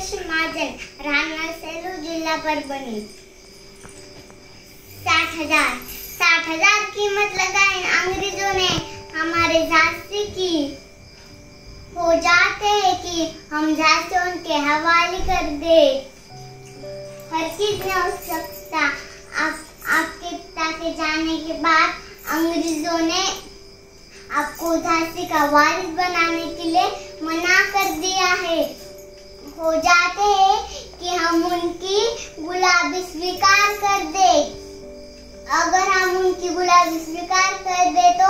राजेश महाजन, राहणार सेलू, जिला परभणी। 60,000 कीमत लगाई अंग्रेजों ने हमारे झांसी की। हो जाते हैं कि हम झांसी उनके हवाले कर दे। हर चीज में हो सकता। आपके पिता के जाने के बाद अंग्रेजों ने आपको झांसी का वारिस बनाने के लिए मना कर दिया है। हो जाते हैं कि हम उनकी गुलामी स्वीकार कर दे। अगर हम उनकी गुलामी स्वीकार कर दे तो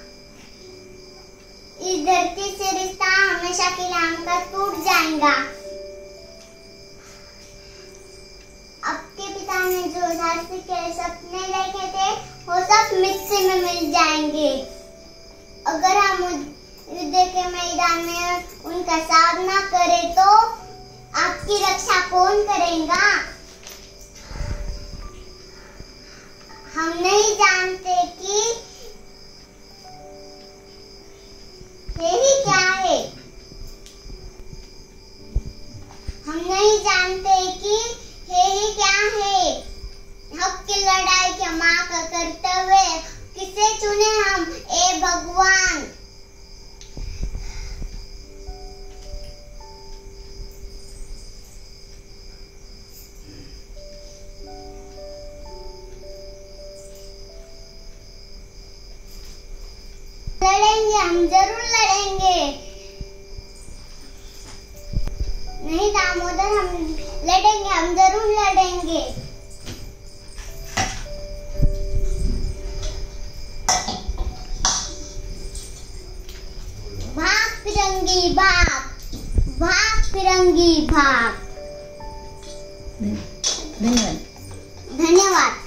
इस धरती से रिश्ता हमेशा के लिए हमका टूट जाएगा। आपके पिता ने जो झांसी के सपने देखे थे वो सब मिट्टी में मिल जाएंगे। अगर हम युद्ध के मैदान में उनका सामना करें तो आपकी रक्षा कौन करेगा? हम नहीं जानते कि यही क्या है। हम नहीं जानते कि यही क्या है। हक की लड़ाई के माँ का कर्तव्य किसे चुने हम? ए भगवान। लड़ेंगे, हम जरूर लड़ेंगे। नहीं दामोदर, हम लड़ेंगे, हम जरूर लड़ेंगे। भाग फिरंगी भाग, भाग फिरंगी भाग। धन्यवाद। धन्यवाद।